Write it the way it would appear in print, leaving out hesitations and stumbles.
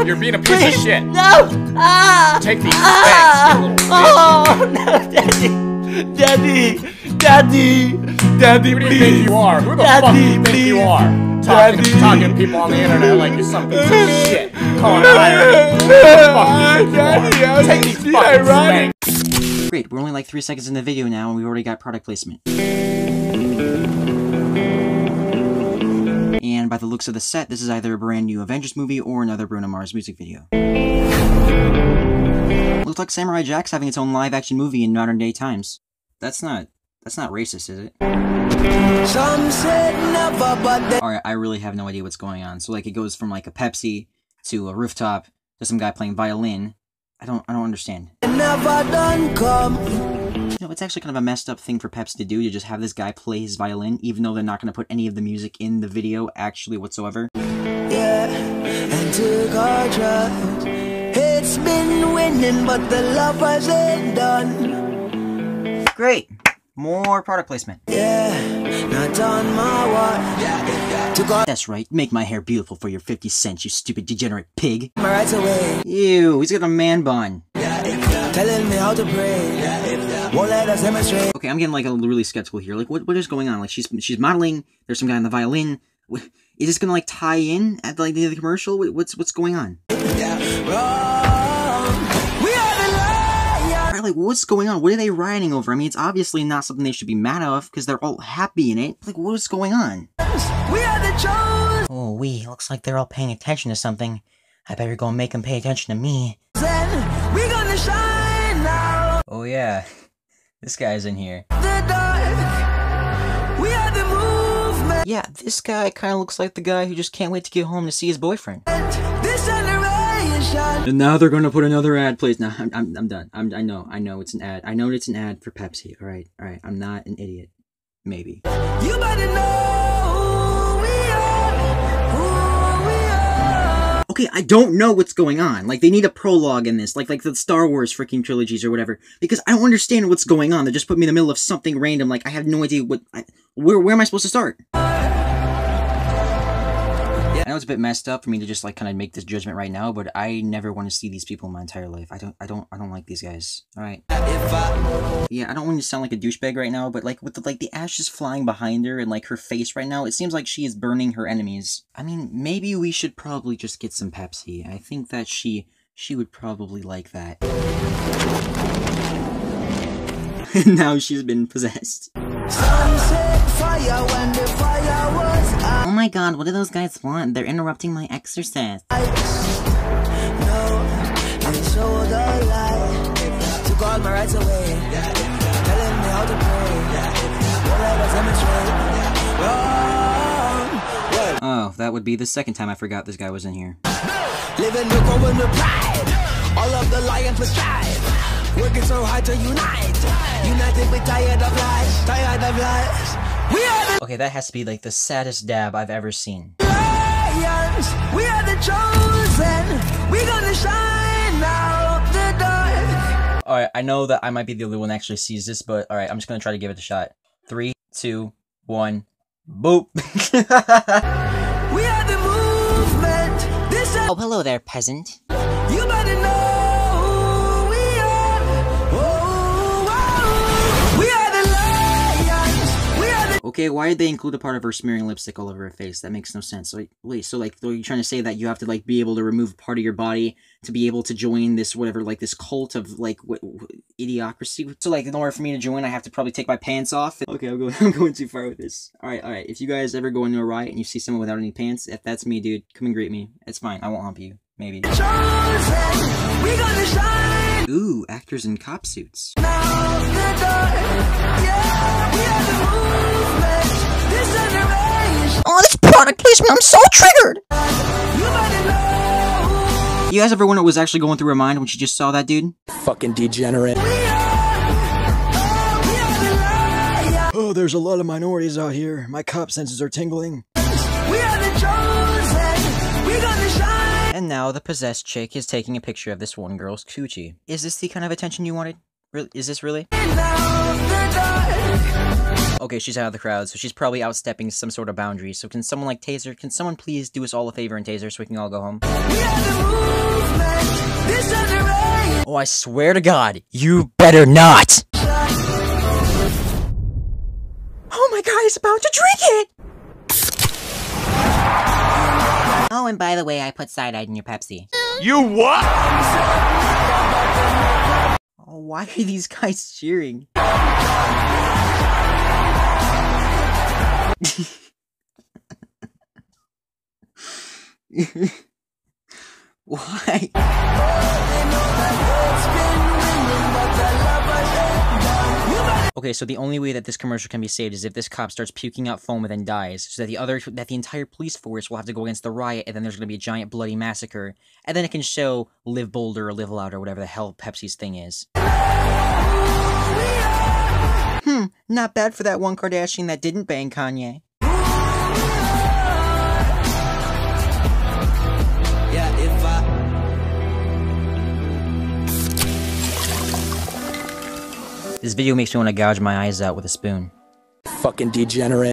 You're being a piece of please, shit. No! Take these thanks, you little bitch. Oh, no, Daddy! Daddy! Daddy, Who do you please! think you are? Who the Daddy, fuck do you think please. you are? Daddy. Talking to people on the internet like you're some piece of shit. Calling irony. Who the fuck do you think you Daddy, are? Take these fucking ironic. spanks. Great, we're only like 3 seconds in the video now and we've already got product placement. And by the looks of the set, this is either a brand new Avengers movie or another Bruno Mars music video. Looks like Samurai Jack's having its own live-action movie in modern day times. That's not racist, is it? Alright, I really have no idea what's going on. So like it goes from like a Pepsi to a rooftop to some guy playing violin. I don't understand. You know, it's actually kind of a messed up thing for Pepsi to do, to just have this guy play his violin, even though they're not going to put any of the music in the video, actually, whatsoever. Yeah, and took our trust. It's been winning, but the love wasn't done. Great! More product placement. Yeah, not on my watch. Took all That's right, make my hair beautiful for your 50 cents, you stupid degenerate pig. my rights away. Ew, he's got a man bun. Telling me how to pray. Won't let us demonstrate. Okay, I'm getting like a really skeptical here. Like, what is going on? Like, she's modeling. There's some guy on the violin. Is this gonna like tie in at like the end of the commercial? What's going on? Wrong. We are the lions. Right, like what's going on? What are they rioting over? I mean, it's obviously not something they should be mad of because they're all happy in it. Like, what is going on? We are the chosen. Oh, looks like they're all paying attention to something. I better go and make them pay attention to me. We gonna shine now. Oh yeah, this guy's in here. The dark. We are the movement. Yeah, this guy kind of looks like the guy who just can't wait to get home to see his boyfriend. This generation. And now they're gonna put another ad, please. No, I'm done. I know it's an ad. I know it's an ad for Pepsi. All right. I'm not an idiot. Maybe. You better know who we are. Who we are. Okay, I don't know what's going on. Like, they need a prologue in this, like the Star Wars freaking trilogies or whatever, because I don't understand what's going on. They just put me in the middle of something random. Like, I have no idea where am I supposed to start? I know it's a bit messed up for me to just like kind of make this judgment right now, but I never want to see these people in my entire life. I don't like these guys. All right. Yeah, I don't want to sound like a douchebag right now, but like with the ashes flying behind her and like her face right now, it seems like she is burning her enemies. I mean, maybe we should probably just get some Pepsi. I think that she would probably like that. Now she's been possessed. Sunset fire when the fire was out. Oh my god, what do those guys want? They're interrupting my exercise. No, they showed a lie. Took all my rights away. Telling me how to pray. Won't let us demonstrate. Wrong. Oh, that would be the second time I forgot this guy was in here. Living the growing the pride. All of the lions will strive. Working so hard to unite. United, we tired of lies. Tired of lies. We are the Okay, that has to be like the saddest dab I've ever seen. lions. We are the chosen. We gonna shine out the dark. Alright, I know that I might be the only one that actually sees this, but alright, I'm just gonna try to give it a shot. 3, 2, 1, boop! We are the movement. This is Oh, hello there, peasant. you better know who we are. Oh, we are the lions. We are the Okay, why did they include a part of her smearing lipstick all over her face? That makes no sense. So, wait, so like, are you trying to say that you have to like be able to remove part of your body to be able to join this whatever, like this cult of like idiocracy? So like, in order for me to join, I have to probably take my pants off. Okay, I'm going too far with this. All right. If you guys ever go into a riot and you see someone without any pants, if that's me, dude, come and greet me. It's fine. I won't hump you. Maybe. chosen. We gonna shine Ooh, actors in cop suits. out the dark. Yeah, we are the movement. This generation. Oh, this product placement, I'm so triggered! You better know You guys ever wonder what was actually going through her mind when she just saw that dude? Fucking degenerate. who we are. Oh, we are the lions. Oh, there's a lot of minorities out here. My cop senses are tingling. We are the chosen. We gonna shine. And now the possessed chick is taking a picture of this one girl's coochie. Is this the kind of attention you wanted? Is this really? Out the dark. Okay, she's out of the crowd, so she's probably outstepping some sort of boundary. So can someone like Taser, can someone please do us all a favor and Taser so we can all go home? Oh, I swear to God, you better not! Oh my God, he's about to drink it! Oh, and by the way, I put cyanide in your Pepsi. You what? Oh, why are these guys cheering? Why? Okay, so the only way that this commercial can be saved is if this cop starts puking out foam and then dies, so that the entire police force will have to go against the riot, and then there's gonna be a giant bloody massacre, and then it can show Live Bolder or Live Louder or whatever the hell Pepsi's thing is. Not bad for that one Kardashian that didn't bang Kanye. This video makes me want to gouge my eyes out with a spoon. Fucking degenerate.